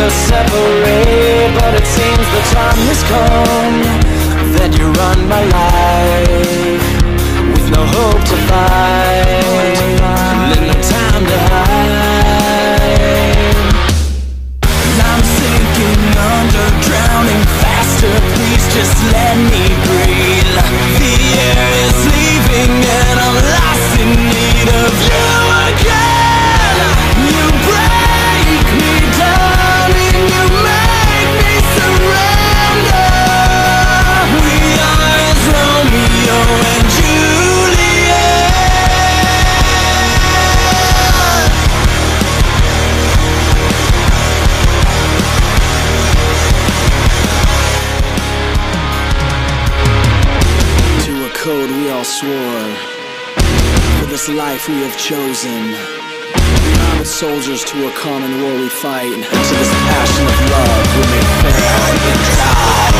separate, but it seems the time has come that you run my life with no hope to fight, little time to hide. And I'm sinking under, drowning faster, please just let me breathe. The air is leaving and I'm lost in need of you again. You break me down and you make me surrender. We are as Romeo and Juliet. To a code we all swore, for this life we have chosen. We are but soldiers to a common war we fight, to this passion of love we may fail and die.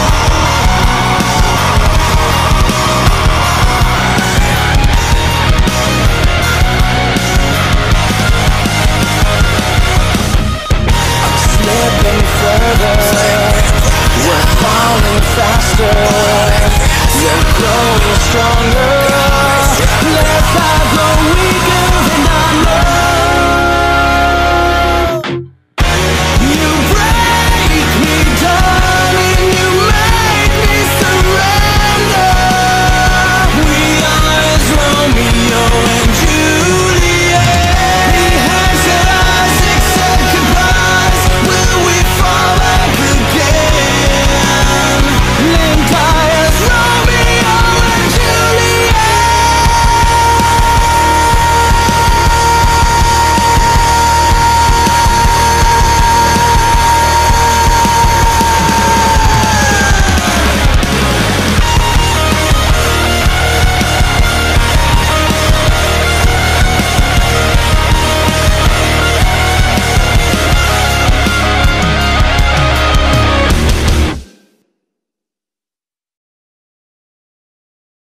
I'm slipping further, we're falling faster, you're growing stronger.